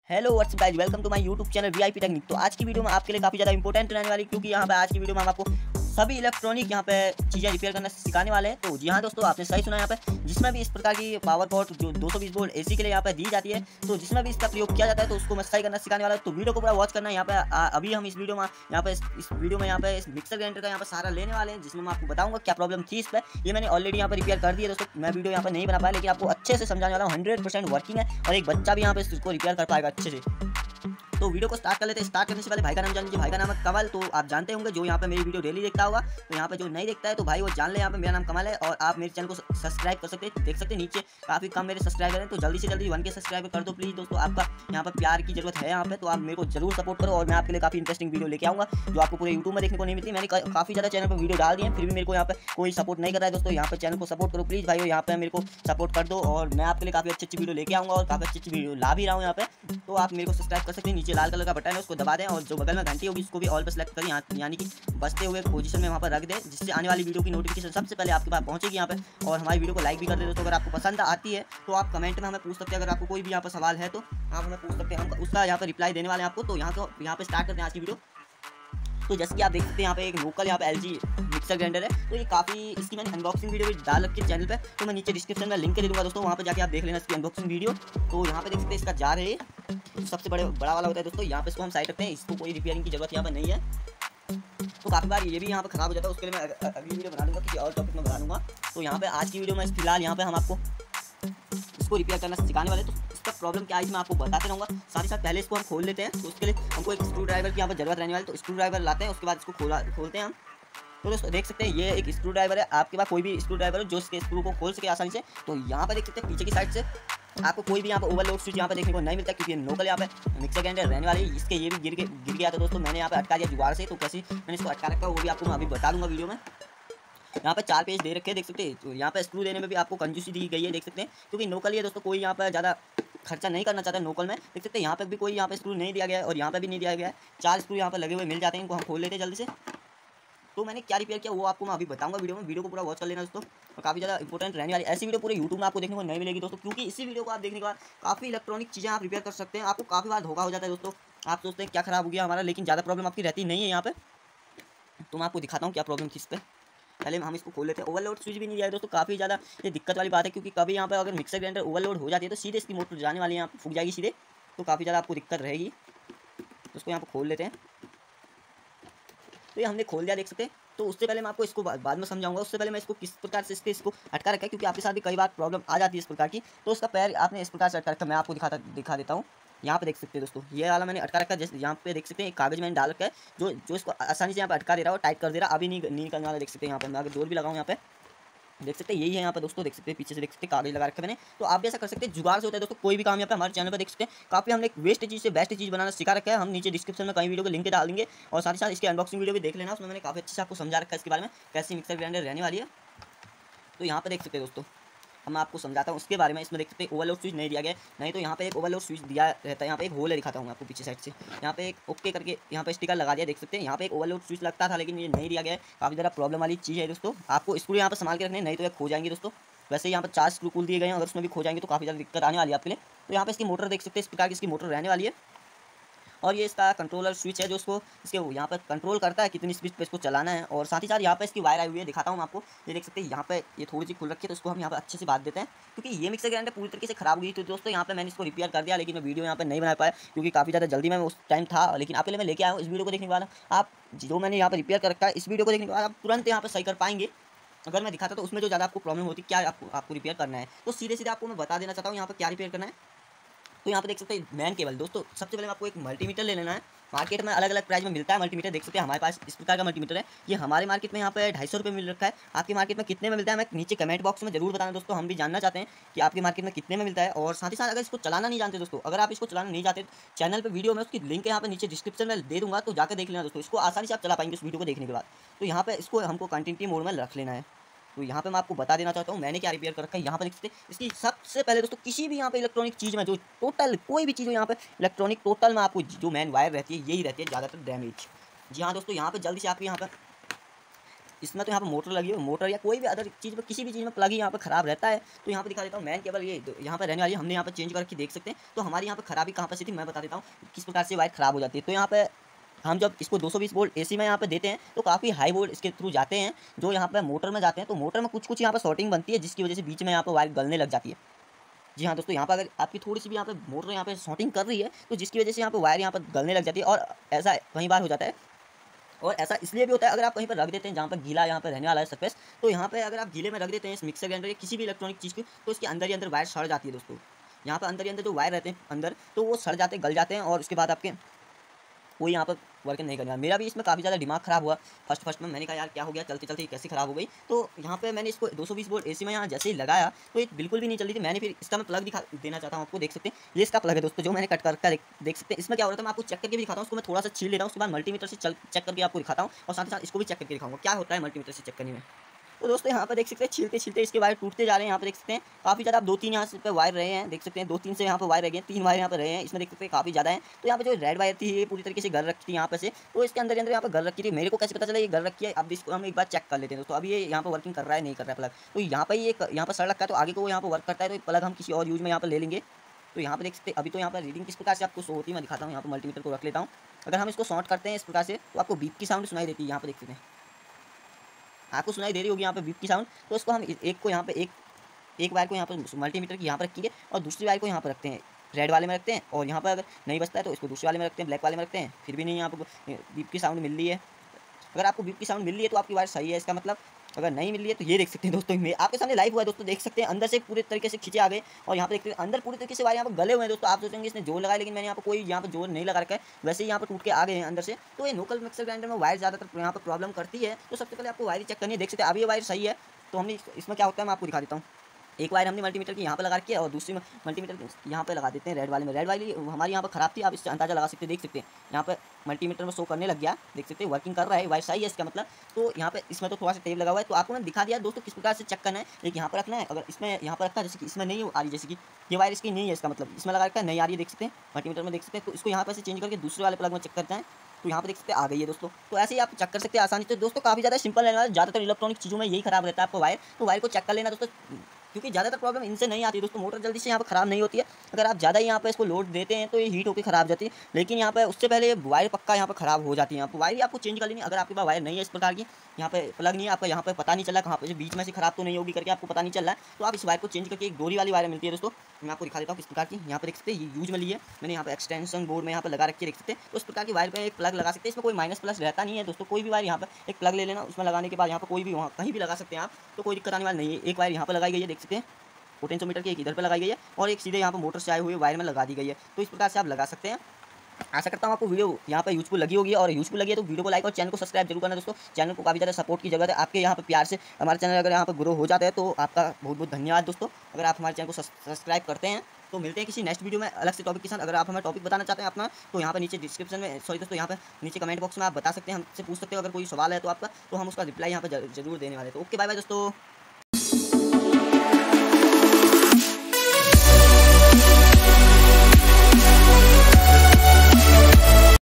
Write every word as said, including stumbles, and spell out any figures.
Hello what's up guys, welcome to my YouTube channel VIP technique. तो आज की video में आपके लिए काफ़ी ज़्यादा इंपॉर्टेंट रहने वाली, क्योंकि यहाँ पे आज की वीडियो में हम आपको सभी इलेक्ट्रॉनिक यहाँ पे चीज़ें रिपेयर करना सिखाने वाले हैं। तो जी हाँ दोस्तों, आपने सही सुना। यहाँ पे जिसमें भी इस प्रकार की पावर पॉट जो दो सौ बीस वोल्ट एसी के लिए यहाँ पे दी जाती है, तो जिसमें भी इसका प्रयोग किया जाता है तो उसको मैं सही करना सिखाने वाला हूँ। तो वीडियो को पूरा वॉच करना है। यहाँ पे आ, अभी हम इस वीडियो में यहाँ पे इस वीडियो में यहाँ पे इस मिक्सर ग्राइंडर का यहाँ पे सारा लेने वाले हैं, जिसमें मैं आपको बताऊंगा क्या प्रॉब्लम थी इस पर। ये मैंने ऑलरेडी यहाँ पे रिपेयर कर दिया दोस्तों। मैं वीडियो यहाँ पे नहीं बना पाया, लेकिन आपको अच्छे से समझाने वाला हूँ। हंड्रेड परसेंट वर्किंग है और एक बच्चा भी यहाँ पे इसको रिपेयर कर पाएगा अच्छे से। तो वीडियो को स्टार्ट कर लेते हैं। स्टार्ट करने से पहले भाई का नाम जान लीजिए। भाई का नाम है कमल। तो आप जानते होंगे, जो यहाँ पे मेरी वीडियो डेली देखता होगा। तो यहाँ पे जो नहीं देखता है तो भाई वो जान ले, यहाँ पे मेरा नाम कमल है और आप मेरे चैनल को सब्सक्राइब कर सकते हैं। देख सकते हैं नीचे काफ़ी कम मेरे सब्सक्राइबर हैं, तो जल्दी से जल्दी वन के सब्सक्राइबर कर दो प्लीज़ दोस्तों। आपका यहाँ पर प्यार की जरूरत है यहाँ पे, तो आप मेरे को जरूर सपोर्ट करो और मैं आपके लिए काफ़ी इंटरेस्टिंग वीडियो लेके आऊँगा, जो आपको पूरे यूट्यूब में देखने को नहीं मिलती। मैंने काफ़ी ज़्यादा चैनल पर वीडियो डाल दी है, फिर भी मेरे को यहाँ पे कोई सपोर्ट नहीं कर रहा है दोस्तों। यहाँ पे चैनल को सपोर्ट करो प्लीज़ भाई, यहाँ पे मेरे को सपोर्ट कर दो और मैं आपके लिए काफ़ी अच्छी अच्छी वीडियो लेके आऊँगा और काफ़ी अच्छी अच्छी वीडियो ला भी रहा हूँ यहाँ पे। तो आप मेरे को सब्सक्राइब कर सकते हैं। नीचे लाल कलर का बटन है, उसको दबा दें और जो बगल में घंटी होगी उसको भी ऑल पर सेलेक्ट करें, यानी कि बजते हुए पोजीशन में वहाँ पर रख दें, जिससे आने वाली वीडियो की नोटिफिकेशन सबसे पहले आपके पास पहुंचेगी यहाँ पे। और हमारी वीडियो को लाइक भी कर दे दोस्तों। अगर आपको पसंद आती है तो आप कमेंट में हमें पूछ सकते हैं। अगर आपको कोई भी यहाँ पर सवाल है तो आप हमें पूछ सकते हैं, हम उसका यहाँ पर रिप्लाई देने वाले हैं आपको। तो यहाँ को यहाँ पे स्टार्ट करते हैं आज की वीडियो। तो जैसे कि आप देख सकते हैं यहाँ पे एक लोकल यहाँ पे एलजी मिक्सर ग्राइंडर है। तो ये काफ़ी इसकी मैंने अनबॉक्सिंग वीडियो भी डाल रखी है चैनल पे, तो मैं नीचे डिस्क्रिप्शन में लिंक दे दूँगा दोस्तों, वहाँ पे जाके आप देख लेना इसकी अनबॉक्सिंग वीडियो। तो यहाँ पे देख सकते हैं इसका जार है, तो सबसे बड़े बड़ा वाला होता है दोस्तों। यहाँ पे इसको हम साइड रखते हैं, इसको कोई रिपेयरिंग की जरूरत यहाँ पर नहीं है। तो काफ़ी बार ये भी यहाँ पे खराब हो जाता है, उसके लिए मैं अगली वीडियो बना दूँगा, किसी और टॉपिक में बना दूँगा। तो यहाँ पे आज की वीडियो में फिलहाल यहाँ पे हम आपको इसको रिपेयर करना सिखाने वाले। तो इसका प्रॉब्लम क्या है मैं आपको बताते रहूँगा। साथ ही साथ पहले इसको हम खोल लेते हैं। तो उसके लिए हमको एक स्क्रू ड्राइवर की यहाँ पर जरूरत रहने वाली, तो स्क्रू ड्राइवर लाते हैं, उसके बाद इसको खोला खोलते हैं हम। तो दोस्तों देख सकते हैं ये एक स्क्रू ड्राइवर है। आपके पास कोई भी स्क्रू ड्राइवर हो जो इसके स्क्रू को खोल सके आसानी से। तो यहाँ पर देख सकते हैं पीछे की साइड से आपको कोई भी यहाँ पर ओवरलोड स्विच यहाँ पे देखने को नहीं मिलता, क्योंकि लोकल यहाँ पे मिक्सर ग्राइंडर रहने वाली है। इसके ये भी गिर के गिर गया था दोस्तों, मैंने यहाँ पे अटका दिया जुगाड़ से। तो कैसे मैंने इसको अटका रखा वो भी आपको मैं अभी बता दूंगा वीडियो में। यहाँ पे चार पेज दे रखे हैं, देख सकते हैं। तो यहाँ पे स्क्रू देने में भी आपको कंजूसी दी गई है, देख सकते हैं, क्योंकि नोकल ही है दोस्तों, कोई यहाँ पर ज़्यादा खर्चा नहीं करना चाहता नोकल में। देख सकते हैं यहाँ पे भी कोई यहाँ पे स्क्रू नहीं दिया गया है और यहाँ पे भी नहीं दिया गया है। चार स्क्रू यहाँ पर लगे हुए मिल जाते हैं, इनको हम खोल लेते हैं जल्दी से। तो मैंने क्या रिपेयर किया वो आपको मैं अभी बताऊंगा वीडियो में। वीडियो को पूरा वॉच कर लेना दोस्तों, और काफ़ी ज़्यादा इंपॉर्टेंट रहने वाली ऐसी वीडियो पूरे यूट्यूब में आपको देखने को नहीं मिलेगी दोस्तों, क्योंकि इसी वीडियो को आप देखने के बाद काफ़ी इलेक्ट्रॉनिक चीज़ें आप रिपेयर कर सकते हैं। आपको काफ़ी बार धोखा हो जाता है दोस्तों, आप सोचते हैं क्या खराब हो गया हमारा, लेकिन ज़्यादा प्रॉब्लम आपकी रहती नहीं है यहाँ पे। तो मैं आपको दिखाता हूँ क्या प्रॉब्लम थी इस पर। पहले हम इसको खोल लेते हैं। ओवरलोड स्विच भी नहीं दिया है दोस्तों, काफ़ी ज़्यादा ये दिक्कत वाली बात है, क्योंकि कभी यहाँ पे अगर मिक्सर ग्राइंडर ओवरलोड हो जाती है तो सीधे इसकी मोटर जाने वाली है, यहाँ फूक जाएगी सीधे। तो काफ़ी ज़्यादा आपको दिक्कत रहेगी। तो उसको यहाँ पर खोल लेते हैं। तो ये हमने खोल दिया, देख सकते हैं। तो उससे पहले मैं आपको इसको बाद में समझाऊंगा। उससे पहले मैं इसको किस प्रकार से इसके इसको अटका रखा है, क्योंकि आपके साथ भी कई बार प्रॉब्लम आ जाती है इस प्रकार की। तो उसका पैर आपने इस प्रकार से अटका रखा, मैं आपको दिखाता दिखा देता हूँ। यहाँ पे देख सकते हैं दोस्तों, ये वाला मैंने अटका रखा है। जैसे यहाँ पे देख सकते हैं एक कागज मैंने डाल रखा है, जो जो इसको आसानी से यहाँ पे अटका दे रहा है और टाइट कर दे रहा है। अभी नहीं नहीं करने वाला, देख सकते हैं। यहाँ पे मैं अगर जोर भी लगाऊँ यहाँ पे देख सकते हैं यही है यहाँ पे दोस्तों, देख सकते हैं पीछे से देख सकते हैं कागज लगा रखे मैंने। तो आप भी ऐसा कर सकते हैं, जुगाड़ से होता है दोस्तों कोई भी काम। यहाँ पे हमारे चैनल पर देख सकते हैं काफ़ी हमने एक वेस्ट चीज़ से बेस्ट चीज़ बनाना सिखा रखा है। हम नीचे डिस्क्रिप्शन में कई वीडियो को लिंक डाल देंगे, और साथ ही साथ इसकी अनबॉक्सिंग वीडियो भी देख लेना, उसमें मैंने काफ़ी अच्छे से आपको समझा रखा है इसके बारे में, कैसी मिक्सर ग्राइंडर रहने वाली है। तो यहाँ पर देख सकते हैं दोस्तों, हम आपको समझाता हूँ उसके बारे में। इसमें देख सकते हैं ओवरलोड स्विच नहीं दिया गया, नहीं तो यहाँ पे एक ओवरलोड स्विच दिया रहता है। यहाँ पे एक होल है, दिखाता हूँ आपको पीछे साइड से। यहाँ पे एक ओके करके यहाँ पे स्टिकर लगा दिया, देख सकते हैं। यहाँ पे एक ओवरलोड स्विच लगता था, लेकिन ये नहीं दिया गया है। काफ़ी ज़्यादा प्रॉब्लम वाली चीज़ है दोस्तों। आपको स्क्रू यहाँ पर संभाल के रखने, नहीं तो ये खो जाएंगे दोस्तों। वैसे यहाँ पर चार स्क्रू कुल दिए गए हैं, अगर उसमें भी खो जाएंगे तो काफ़ी ज़्यादा दिक्कत आने वाली है आपके लिए। तो यहाँ पे इसकी मोटर देख सकते हैं, इस प्रकार की इसकी मोटर रहने वाली है। और ये इसका कंट्रोलर स्विच है, जो इसको इसके यहाँ पर कंट्रोल करता है कितनी स्पीड पे इसको चलाना है। और साथ ही साथ यहाँ पे इसकी वायर आई हुई है, दिखाता हूँ मैं आपको। ये देख सकते हैं यहाँ पे ये थोड़ी सी खुल रखी है, तो इसको हम यहाँ पे अच्छे से बांध देते हैं, क्योंकि ये मिक्सर ग्राइंडर पूरी तरीके से खराब हुई थी दोस्तों। यहाँ पे मैंने इसको रिपेयर कर दिया, लेकिन मैं वीडियो यहाँ पे नहीं बना पाया, क्योंकि काफ़ी ज़्यादा जल्दी में उस टाइम था। लेकिन आपके लिए मैं लेके आया हूँ। इस वीडियो को देखने के बाद आप जो मैंने यहाँ पर रिपेयर कर रखा है, इस वीडियो को देखने के बाद आप तुरंत यहाँ पर सही कर पाएंगे। अगर मैं दिखाता तो उसमें जो ज़्यादा आपको प्रॉब्लम होती क्या आपको आपको रिपेयर करना है, तो सीधे सीधे आपको मैं बता देना चाहता हूँ यहाँ पर क्या रिपेयर करना है। तो यहाँ पे देख सकते हैं मैन केबल दोस्तों। सबसे पहले आपको एक मल्टीमीटर ले लेना है। मार्केट में अलग अलग प्राइस में मिलता है मल्टीमीटर, देख सकते हैं हमारे पास इस प्रकार का मल्टीमीटर है। ये हमारे मार्केट में यहाँ पे ढाई सौ रुपये मिल रखा है। आपकी मार्केट में कितने में मिलता है मैं नीचे कमेंट बॉक्स में जरूर बताना दोस्तों, हम भी जानना चाहते हैं कि आपकी मार्केट में कितने में मिलता है। और साथ ही साथ अगर इसको चलाना नहीं जानते दोस्तों, अगर आप इसको चलाना नहीं जानते, चैनल पर वीडियो में उसकी लिंक यहाँ पे नीचे डिस्क्रिप्शन में दे दूँगा, तो जाकर देख लेना दोस्तों। इसको आसानी से आप चला पाएंगे उस वीडियो को देखने के बाद। तो यहाँ पे इसको हमको कंटिन्यूटी मोड में रख लेना है। तो यहाँ पे मैं आपको बता देना चाहता हूँ मैंने क्या रिपेयर कर रखा है। यहाँ पे देख सकते हैं इसकी सबसे पहले दोस्तों, किसी भी यहाँ पे इलेक्ट्रॉनिक चीज़ में जो टोटल कोई भी चीज़ हो यहाँ पे इलेक्ट्रॉनिक, टोटल में आपको जो मेन वायर रहती है यही रहती है ज़्यादातर डैमेज। जी हाँ दोस्तों, यहाँ पे जल्दी से आपको यहाँ पे इसमें तो यहाँ पर मोटर लगी है, मोटर या कोई भी अदर चीज़ में किसी भी चीज़ में प्लग ही यहाँ पर खराब रहता है। तो यहाँ पर दिखा देता हूँ मैन केबल ये यहाँ पर रहने वाली हमने यहाँ पर चेंज करके देख सकते हैं। तो हमारी यहाँ पर खराबी कहाँ पर सी थी मैं बता देता हूँ किस प्रकार से वायर खराब हो जाती है। तो यहाँ पर हम जब इसको दो सौ बीस वोल्ट एसी में यहाँ पे देते हैं तो काफ़ी हाई वोल्ट इसके थ्रू जाते हैं जो यहाँ पे मोटर में जाते हैं। तो मोटर में कुछ कुछ यहाँ पर शॉर्टिंग बनती है जिसकी वजह से बीच में यहाँ पर वायर गलने लग जाती है। जी हाँ दोस्तों, यहाँ पर अगर आपकी थोड़ी सी भी यहाँ पे मोटर यहाँ पे शॉर्टिंग कर रही है तो जिसकी वजह से यहाँ पर वायर यहाँ पर गलने लग जाती है। और ऐसा कई बार हो जाता है, और ऐसा इसलिए भी होता है अगर आप कहीं पर रख देते हैं जहाँ पर गीला यहाँ पर रहने वाला है सरफेस, तो यहाँ पे अगर आप गीले में रख देते हैं इस मिक्सर ग्राइंडर या किसी भी इलेक्ट्रॉनिक चीज़ की तो इसके अंदर ही अंदर वायर सड़ जाती है दोस्तों। यहाँ पर अंदर ही अंदर जो वायर रहते हैं अंदर तो वो सड़ जाते हैं, गल जाते हैं और उसके बाद आपके कोई यहाँ पर वर्किंग नहीं करने। मेरा भी इसमें काफ़ी ज़्यादा दिमाग खराब हुआ फर्स्ट फर्स्ट में। मैंने कहा यार क्या हो गया, चलते चलते कैसे खराब हो गई। तो यहाँ पे मैंने इसको दो सौ बीस वोल्ट एसी में यहाँ जैसे ही लगाया तो ये बिल्कुल भी नहीं चल रही थी। मैंने फिर इसका मैं प्लग दिखा देना चाहता हूँ आपको, देख सकते हैं ये इसका प्लग है दोस्तों जो मैंने कट करके देख सकते हैं। इसमें क्या हो रहा था मैं आपको चेक करके भी दिखाता हूँ। उसको मैं थोड़ा सा छील ले रहा हूँ, उसके बाद मल्टीमीटर से चल चेक करके आपको दिखाता हूँ और साथ ही साथ इसको भी चेक करके दिखाऊंगा क्या होता है मल्टीमीटर से चेक करने में। तो दोस्तों यहाँ पर देख सकते हैं छीलते छीलते इसके वायर टूटते जा रहे हैं। यहाँ पर देख सकते हैं काफ़ी ज़्यादा, आप दो तीन यहाँ से पे वायर रहे हैं, देख सकते हैं दो तीन से यहाँ पर वायर रह गए, तीन वायर यहाँ पर रहे हैं। इसमें देख सकते हैं काफ़ी ज़्यादा है। तो यहाँ पर जो रेड वायर थी ये पूरी तरीके से घर रखी थी यहाँ पर से, तो इसके अंदर अंदर यहाँ पर घर रखी थी। मेरे को कैसे पता चला ये घर रखी है, अब इसको हम एक बार चेक कर लेते हैं दोस्तों। अभी ये यहाँ पर वर्किंग कर रहा है नहीं कर रहा है प्लग, तो यहाँ पर ये यहाँ पर सड़ रखा है तो आगे को यहाँ पर वर्क करता है। तो प्लग हम किसी और यूज में यहाँ पर ले लेंगे। तो यहाँ पर देख सकते हैं अभी तो यहाँ पर रीडिंग किस प्रकार से आपको शो होती है मैं दिखाता हूँ। यहाँ पर मल्टीमीटर को रख लेता हूँ। अगर हम इसको शॉर्ट करते हैं इस प्रकार से तो आपको बीप की साउंड सुनाई देती है। यहाँ पर देख सकते हैं आपको सुनाई दे रही होगी यहाँ पे बीप की साउंड। तो उसको हम एक को यहाँ पे एक एक वायर को यहाँ पर मल्टीमीटर की यहाँ पर रखिए और दूसरी वायर को यहाँ पर रखते हैं, रेड वाले में रखते हैं। और यहाँ पर अगर नहीं बचता है तो इसको दूसरे वाले में रखते हैं, ब्लैक वाले में रखते हैं। फिर भी नहीं यहाँ पर बीप की साउंड मिल रही है। अगर आपको बीप की साउंड मिल रही है तो आपकी वायर सही है, इसका मतलब। अगर नहीं मिल रही है तो ये देख सकते हैं दोस्तों, मैं आपके सामने लाइव हुआ है दोस्तों, देख सकते हैं अंदर से पूरे तरीके से खींचे आ गए और यहाँ पे देखते हैं अंदर पूरी तरीके से वायर यहाँ पर गले हुए हैं दोस्तों। आप सोचेंगे इसने जोर लगाया, लेकिन मैंने यहाँ पर कोई यहाँ पर जोर नहीं लगा रखा है, वैसे ही यहाँ पर टूट के आ गए हैं अंदर से। तो ये लोकल मिक्सर ग्राइंडर में वायर ज़्यादातर यहाँ पर प्रॉब्लम करती है। तो सबसे पहले आपको वायर चेक करनी है। देख सकते हैं अभी ये वायर सही है। तो हमने इसमें क्या होता है मैं आपको दिखा देता हूँ। एक वायर हमने मल्टीमीटर की यहाँ पर लगा रखी है और दूसरी मल्टीमीटर यहाँ पे लगा देते हैं रेड वाले में। रेड वाली हमारी यहाँ पर खराब थी, आप इससे अंदाजा लगा सकते हैं। देख सकते हैं यहाँ पे मल्टीमीटर में शो करने लग गया, देख सकते हैं वर्किंग कर रहा है, वायर सही है इसका मतलब। तो यहाँ पे इसमें तो थोड़ा सा टेप लगा हुआ है। तो आपको मैंने दिखा दिया दोस्तों किस प्रकार से चेक करना है। एक यहाँ पर रखना है, अगर इसमें यहाँ पर रखा है जैसे कि इसमें नहीं आ रही, जैसे कि ये वायर इसकी नहीं है, इसका मतलब इसमें लगा रखा है नहीं आ रही है, देख सकते हैं मल्टीमीटर में देख सकते हैं। तो इसको यहाँ पर से चेंज करके दूसरे वाले प्लग में चेक करते हैं तो यहाँ पर देख सकते हैं आ गई है दोस्तों। तो ऐसे ही आप चेक कर सकते हैं आसानी से दोस्तों, काफ़ी ज़्यादा सिंपल रहने वाला। ज़्यादातर इलेक्ट्रॉनिक चीज़ों में यही खराब रहता है आपको वायर, तो वायर को चेक कर लेना दोस्तों, क्योंकि ज़्यादातर प्रॉब्लम इनसे नहीं आती दोस्तों। मोटर जल्दी से यहाँ पर खराब नहीं होती है। अगर आप ज़्यादा ही यहाँ पर इसको लोड देते हैं तो ये हीट होकर खराब जाती है, लेकिन यहाँ पर उससे पहले वायर पक्का यहाँ पर खराब हो जाती है। यहाँ पर वायर आपको चेंज कर लेनी। अगर आपके पास वायर नहीं है इस प्रकार की, यहाँ पे प्लग नहीं है आपका, यहाँ पे पता नहीं चला कहाँ पे बीच में से खराब तो नहीं होगी करके आपको पता नहीं चल रहा है, तो आप इस वायर को चेंज करके एक डोरी वाली वायर मिलती है दोस्तों, मैं आपको दिखा देता हूँ किस प्रकार की। यहाँ पर देख सकते हैं ये यूज में ली है मैंने, यहाँ पर एक्सटेंशन बोर्ड में यहाँ पर लगा रखी है, देख सकते हैं। तो उस प्रकार की वायर पर एक प्लग लगा सकते हैं। इसमें कोई माइनस प्लस रहता नहीं है दोस्तों। कोई भी वायर यहाँ पर एक प्लग ले लेना, उसमें लगाने के बाद यहाँ पर कोई भी वहाँ कहीं भी लगा सकते हैं आप, तो कोई दिक्कत आने वाली नहीं है। एक वायर यहाँ पर लगाई गई है, देख सकते हैं पोटेंशियोमीटर की, एक इधर पे लगाई गई है और एक सीधे यहाँ पर मोटर से आए हुए वायर में लगा दी गई है। तो इस प्रकार से आप लगा सकते हैं। आशा करता हूँ आपको वीडियो यहाँ पर यूजफुल लगी होगी, और यूजफुल लगी है तो वीडियो को लाइक और चैनल को सब्सक्राइब जरूर करना दोस्तों। चैनल को काफ़ी ज़्यादा सपोर्ट की जरूरत है। आपके यहाँ पर प्यार से हमारे चैनल अगर यहाँ पर ग्रो हो जाता है तो आपका बहुत बहुत धन्यवाद दोस्तों। अगर आप हमारे चैनल को सब्सक्राइब करते हैं तो मिलते हैं किसी नेक्स्ट वीडियो में अलग से टॉपिक के साथ। अगर आप हमें टॉपिक बताना चाहते हैं अपना तो यहाँ पर नीचे डिस्क्रिप्शन में, सॉरी दोस्तों, यहाँ पर नीचे कमेंट बॉक्स में आप बता सकते हैं, हमसे पूछ सकते हो। अगर कोई सवाल है तो आपका, तो हम उसका रिप्लाई यहाँ पर जरूर देने वाले हैं। तो ओके, बाय बाय दोस्तों।